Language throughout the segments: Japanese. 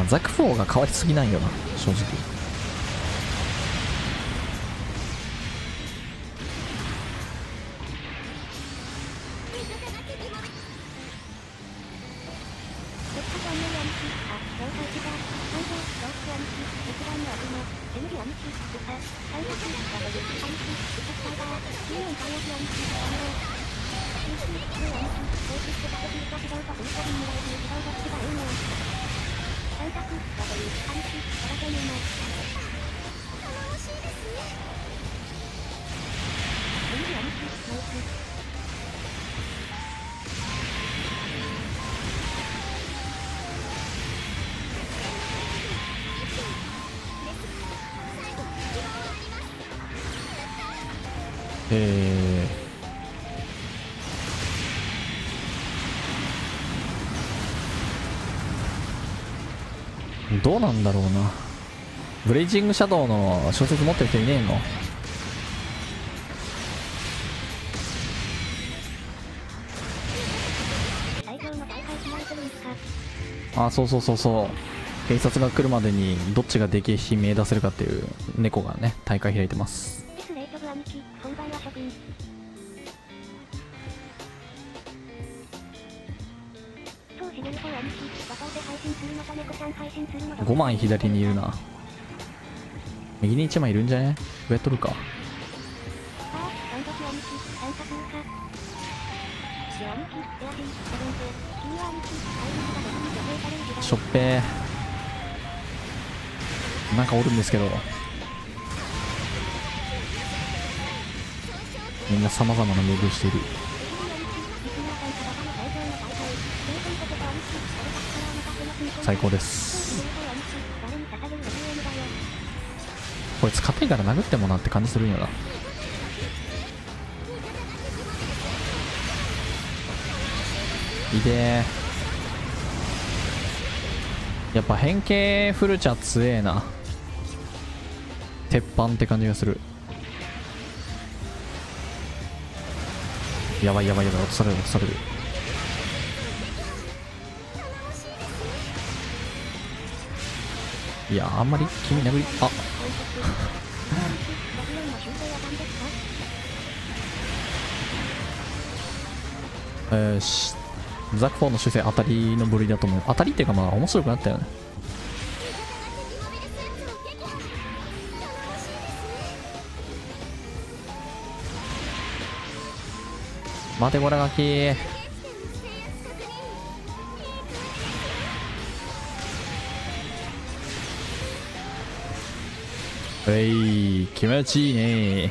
ザク4が変わりすぎないよな正直。どうなんだろうな。ブレイジングシャドウの小説持ってる人いねえの？あ、そうそうそうそう。警察が来るまでにどっちがでけえ悲鳴出せるかっていう猫がね、大会開いてます。5枚左にいるな。右に1枚いるんじゃね？上やっとるか。しょっぺー。なんかおるんですけど、みんな様々なムーブしている。最高です。こいつ硬いから殴ってもなって感じするんやな。いでー。やっぱ変形フルチャ強えな。鉄板って感じがする。やばいやばいやばい、落とされる落とされる。いや、あんまり君殴り、ザク4の修正当たりの部類だと思う。当たりっていうか、まあ面白くなったよね。待て、ゴラガキー。気持ちいいね。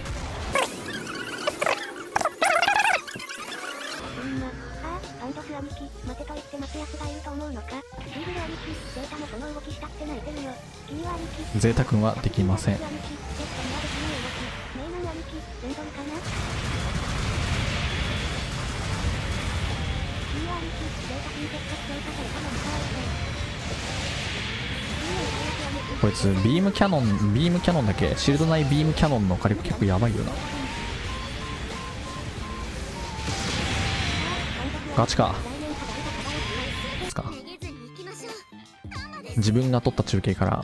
ゼータ君はできません。こいつビームキャノンだっけ、シールド内ビームキャノンの火力結構やばいよな。ガチか。自分が撮った中継から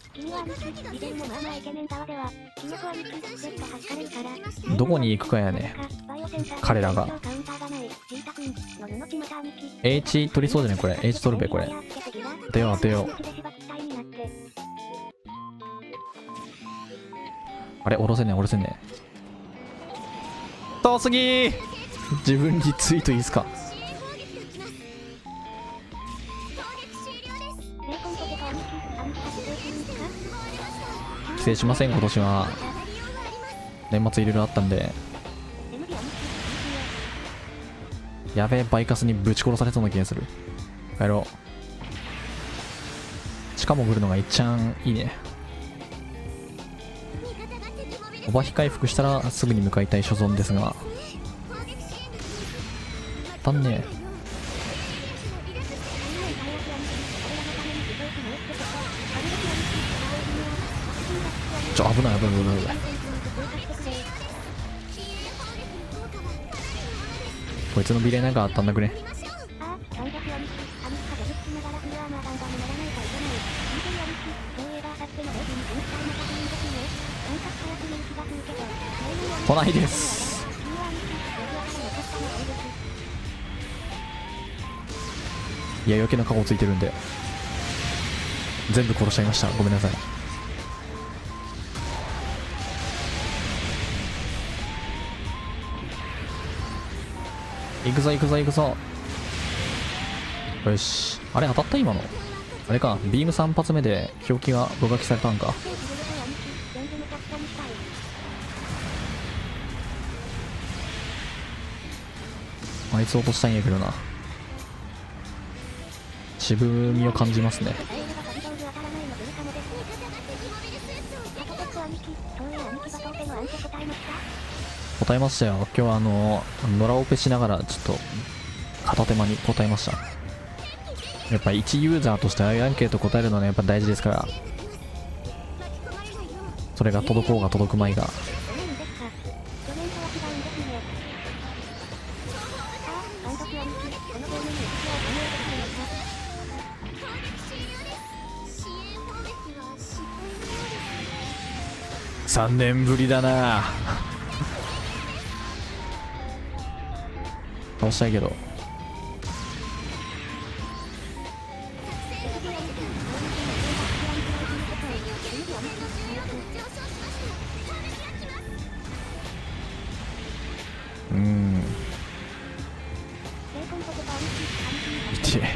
どこに行くかやね、彼らが。 H 取りそうじゃねこれ。 H 取るべこれ。出よう出よう。あれ、下ろせねえ下ろせねえ。遠すぎー。自分リツイートいいっすか。帰省しません今年は。年末いろいろあったんで。やべえ、バイカスにぶち殺されそうな気がする。帰ろう。地下潜るのが一番いいね。おばひ回復したらすぐに向かいたい所存ですが、当たんねえ。危ない危ない危ない危ない。こいつのビレなんかあったんだくね。 来ないです。いや余計な過去ついてるんで全部殺しちゃいました。ごめんなさい。行くぞ行くぞ行くぞ。よし、あれ当たった今の。あれか、ビーム3発目で表記が上書きされたんか。あいつ落としたいんやけどな。渋みを感じますね。答えましたよ。今日は野良オペしながらちょっと片手間に答えました。やっぱ一ユーザーとしてああいうアンケート答えるのは、ね、やっぱ大事ですから。それが届こうが届くまいが。3年ぶりだな。倒したいけど。痛え。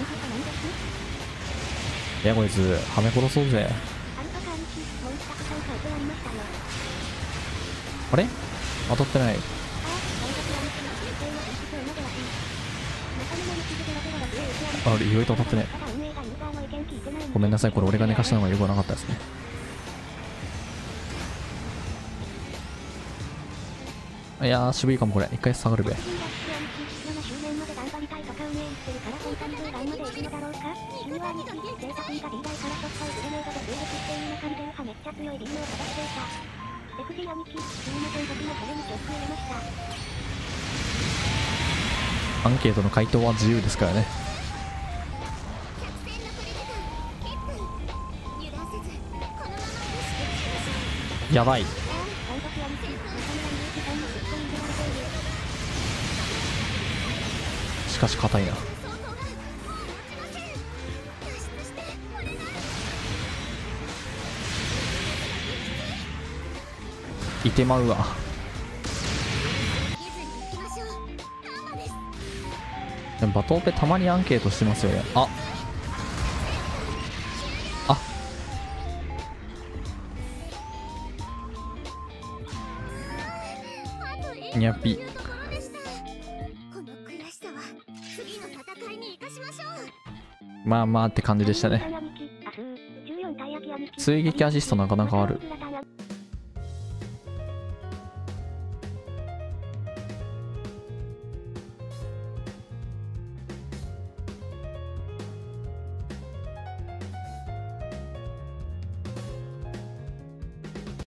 いやこいつはめ殺そうぜ。あれ当たってない。あれ意外と当たってね。ごめんなさい、これ俺が寝かしたのがよくなかったですね。いやー渋いかもこれ。一回下がるべ。アンケートの回答は自由ですからね。やばい。しかし硬いな。いてまうわ。でもバトオペたまにアンケートしてますよね。あにゃぴ。まあまあって感じでしたね。追撃アシストなかなかある。